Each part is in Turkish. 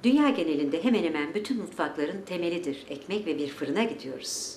Dünya genelinde hemen hemen bütün mutfakların temelidir ekmek ve bir fırına gidiyoruz.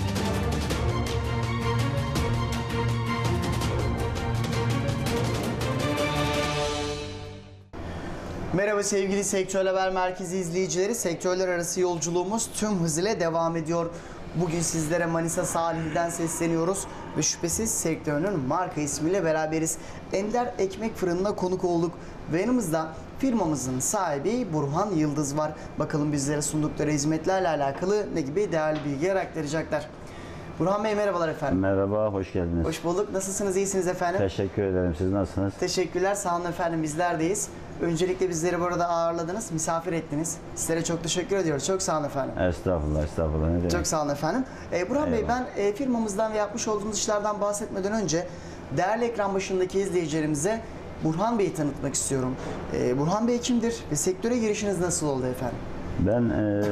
Merhaba sevgili Sektör Haber Merkezi izleyicileri. Sektörler arası yolculuğumuz tüm hızıyla devam ediyor. Bugün sizlere Manisa Salihli'den sesleniyoruz ve şüphesiz sektörünün marka ismiyle beraberiz. Ender Ekmek Fırını'na konuk olduk ve yanımızda firmamızın sahibi Burhan Yıldız var. Bakalım bizlere sundukları hizmetlerle alakalı ne gibi değerli bilgiler aktaracaklar. Burhan Bey merhabalar efendim. Merhaba, hoş geldiniz. Hoş bulduk. Nasılsınız? İyisiniz efendim? Teşekkür ederim. Siz nasılsınız? Teşekkürler. Sağ olun efendim. Bizlerdeyiz. Öncelikle bizleri burada ağırladınız, misafir ettiniz. Sizlere çok teşekkür ediyoruz. Çok sağ olun efendim. Estağfurullah, estağfurullah. Ne demek? Çok sağ olun efendim. Burhan Bey, ben firmamızdan ve yapmış olduğumuz işlerden bahsetmeden önce değerli ekran başındaki izleyicilerimize Burhan Bey'i tanıtmak istiyorum. Burhan Bey kimdir ve sektöre girişiniz nasıl oldu efendim? Ben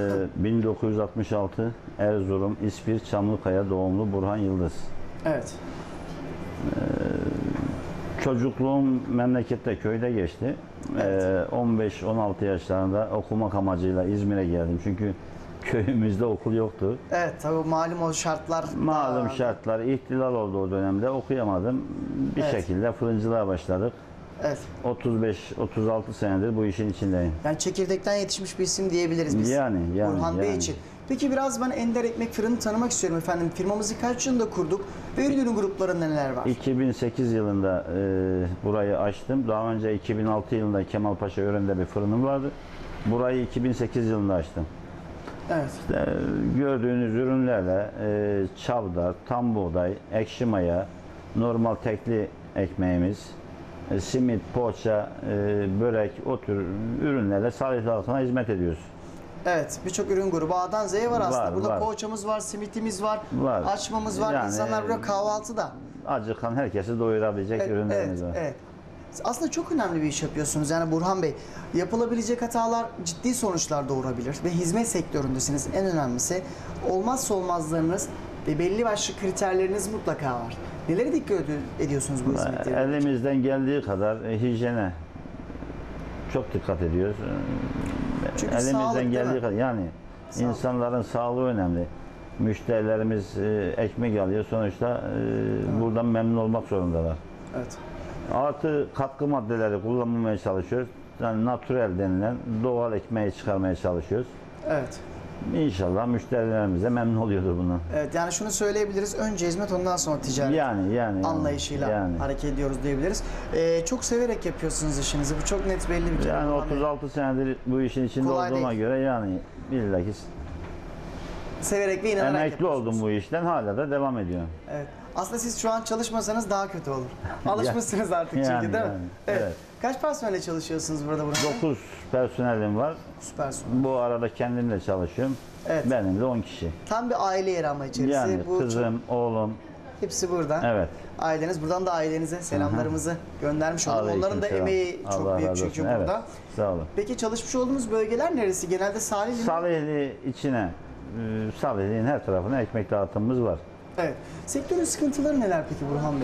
1966 Erzurum İspir Çamlıkaya doğumlu Burhan Yıldız. Evet. Çocukluğum memlekette, köyde geçti. Evet. 15-16 yaşlarında okumak amacıyla İzmir'e geldim. Çünkü köyümüzde okul yoktu. Evet, tabii malum o şartlar. Malum şartlar, ihtilal oldu o dönemde. Okuyamadım. Bir şekilde fırıncılığa başladık. Evet. 35-36 senedir bu işin içindeyim. Yani çekirdekten yetişmiş bir isim diyebiliriz biz. Yani. Burhan Bey için. Peki biraz ben Ender Ekmek Fırını tanımak istiyorum efendim. Firmamızı kaç yılında kurduk ve ürün gruplarında neler var? 2008 yılında burayı açtım. Daha önce 2006 yılında Kemalpaşa Ören'de bir fırınım vardı. Burayı 2008 yılında açtım. Evet. Gördüğünüz ürünlerle çavdar, tam buğday, ekşi maya, normal tekli ekmeğimiz, simit, poğaça, börek, o tür ürünlerle Salihli halkına hizmet ediyoruz. Evet, birçok ürün grubu A'dan Z'ye var aslında. Burada var. poğaçamız var, simitimiz var, Var. açmamız var. Yani, İnsanlar burada kahvaltıda. Acıkan herkesi doyurabilecek ürünlerimiz var. Evet. Aslında çok önemli bir iş yapıyorsunuz. Yani Burhan Bey, yapılabilecek hatalar ciddi sonuçlar doğurabilir ve hizmet sektöründesiniz. En önemlisi olmazsa olmazlarınız ve belli başlı kriterleriniz mutlaka var. Nelere dikkat ediyorsunuz bu hizmetleri? Elimizden geldiği kadar hijyene çok dikkat ediyoruz. Çünkü Elimizden sağlık, geldiği kadar yani insanların sağlığı önemli. Müşterilerimiz ekmek alıyor. Sonuçta buradan memnun olmak zorundalar. Evet. Artı katkı maddeleri kullanmamaya çalışıyoruz. Yani natürel denilen doğal ekmeği çıkarmaya çalışıyoruz. Evet. İnşallah müşterilerimiz de memnun oluyordur bundan. Evet, yani şunu söyleyebiliriz. Önce hizmet, ondan sonra ticaret. Yani anlayışıyla hareket ediyoruz diyebiliriz. Çok severek yapıyorsunuz işinizi. Bu çok net belli bir kere. Yani 36 senedir bu işin içinde kolay olduğuma değil. göre yani bilakis severek ve inanarak emekli oldum bu işten, hala da devam ediyorum. Evet. Aslında siz şu an çalışmasanız daha kötü olur. Alışmışsınız artık çünkü yani, değil mi? Evet. Kaç personelle çalışıyorsunuz burada? 9 personelim var. Süpersin. Bu arada kendimle çalışıyorum. Evet. Benim de 10 kişi. Tam bir aile yeri ama içerisi. Yani Bu kızım, oğlum. hepsi burada. Evet. Aileniz. Buradan da ailenize selamlarımızı göndermiş olalım. Aleyküm Onların da selam. emeği çok Allah büyük razı çünkü olsun. burada. Evet. Sağ olun. Peki çalışmış olduğunuz bölgeler neresi? Genelde Salihli mi? Salihli içine, Salihli'nin her tarafına ekmek dağıtımımız var. Evet. Sektörün sıkıntıları neler peki Burhan Bey?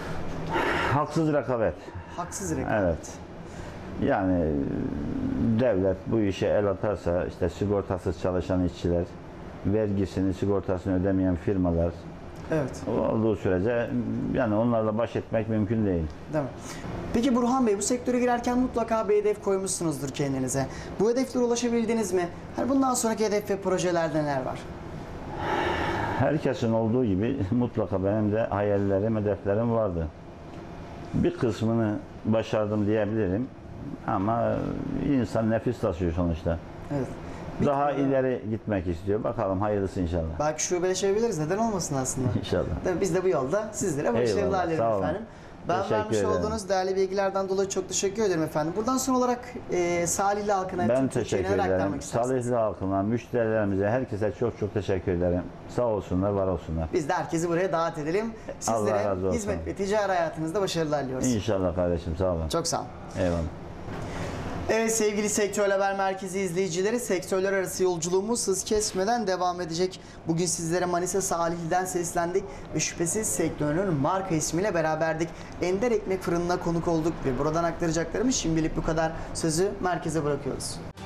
Haksız rekabet. Haksız rekabet. Evet. Yani devlet bu işe el atarsa, işte sigortasız çalışan işçiler, vergisini, sigortasını ödemeyen firmalar Evet. olduğu sürece yani onlarla baş etmek mümkün değil. Değil mi? Peki Burhan Bey, bu sektöre girerken mutlaka bir hedef koymuşsunuzdur kendinize. Bu hedeflere ulaşabildiniz mi? Hani bundan sonraki hedef ve projelerde neler var? Herkesin olduğu gibi mutlaka benim de hayallerim, hedeflerim vardı. Bir kısmını başardım diyebilirim ama insan nefis taşıyor sonuçta. Evet. Daha ileri gitmek istiyor. Bakalım hayırlısı inşallah. Belki şubeleşebiliriz. Neden olmasın aslında? İnşallah. Değil mi? Biz de bu yolda sizlere başarılar Eyvallah, dilerim sağ olun. efendim. Ben Teşekkür vermiş ederim. olduğunuz değerli bilgilerden dolayı çok teşekkür ederim efendim. Buradan son olarak Salihli halkına, Ben tüm Türkiye'ye teşekkür neler ederim. aktarmak istersiniz? Salihli halkına, müşterilerimize, herkese çok teşekkür ederim. Sağ olsunlar, var olsunlar. Biz de herkesi buraya davet edelim. Allah Sizlere razı olsun. hizmet ve ticari hayatınızda başarılar diliyoruz. İnşallah kardeşim, sağ olun. Çok sağ olun. Eyvallah. Evet sevgili Sektör Haber Merkezi izleyicileri, sektörler arası yolculuğumuz hız kesmeden devam edecek. Bugün sizlere Manisa Salihli'den seslendik ve şüphesiz sektörün marka ismiyle beraberdik. Ender Ekmek Fırını'na konuk olduk ve buradan aktaracaklarımız şimdilik bu kadar. Sözü merkeze bırakıyoruz.